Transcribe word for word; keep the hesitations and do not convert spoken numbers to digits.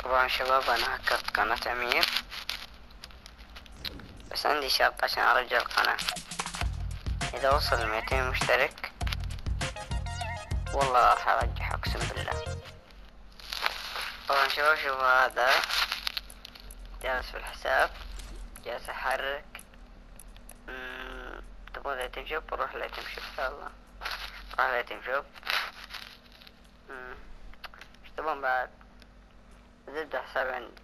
طبعا شباب انا هكرت قناة امير، بس عندي شرط عشان ارجع القناة. اذا وصل مئتين مشترك والله راح ارجع، اقسم بالله. طبعا شباب شوفوا هذا جالس في الحساب، جالس احرك. تبغى ليتم شوب؟ روح ليتم شوب ان شاء الله. روح ليتم شوب. ايش تبغون بعد؟ زبدة حسابي عندي.